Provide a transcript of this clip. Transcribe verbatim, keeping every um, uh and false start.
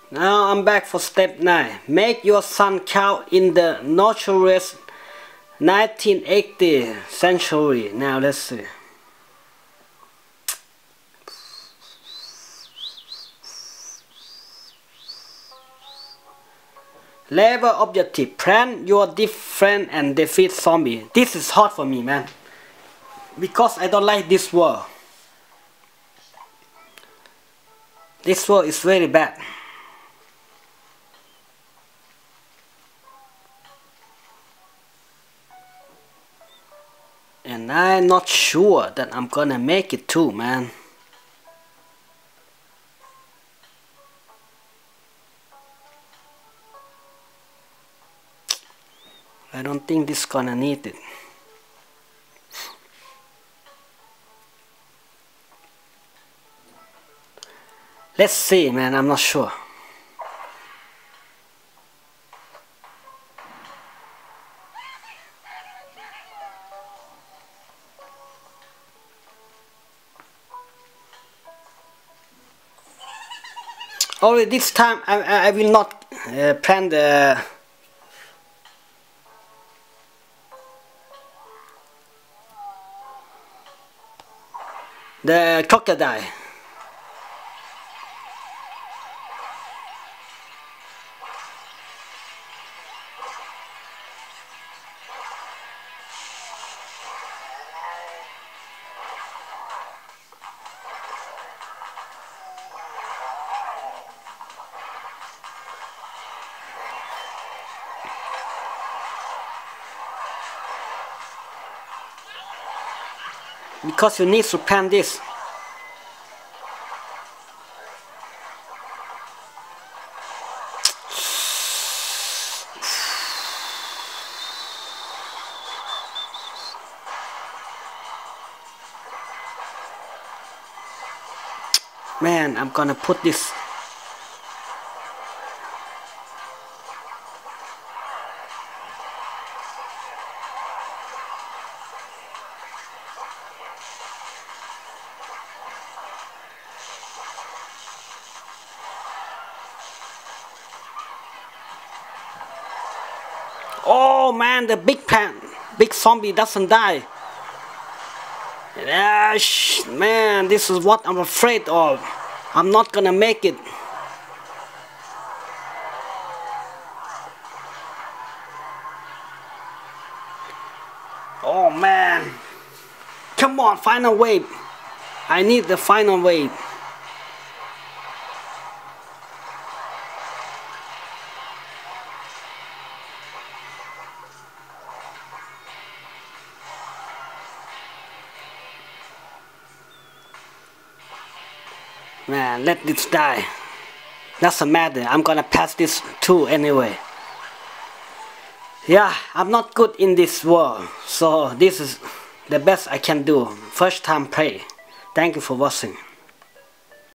Now I'm back for step nine. Make your sun count in the notorious nineteen eightieth century. Now let's see. Level objective: plan your defense and defeat zombie. This is hard for me, man, because I don't like this world. This world is very bad. And I'm not sure that I'm gonna make it too, man. I don't think this is gonna need it. Let's see, man, I'm not sure. Only this time I, I will not uh, plan the the crocodile. Because you need to plan this. Man, I'm gonna put this. Oh man, the big pan, big zombie doesn't die. Ah, man, this is what I'm afraid of. I'm not gonna make it. Oh man, come on, final wave. I need the final wave. Man, let this die. Doesn't matter, I'm gonna pass this too anyway. Yeah, I'm not good in this world, so this is the best I can do. First time play. Thank you for watching.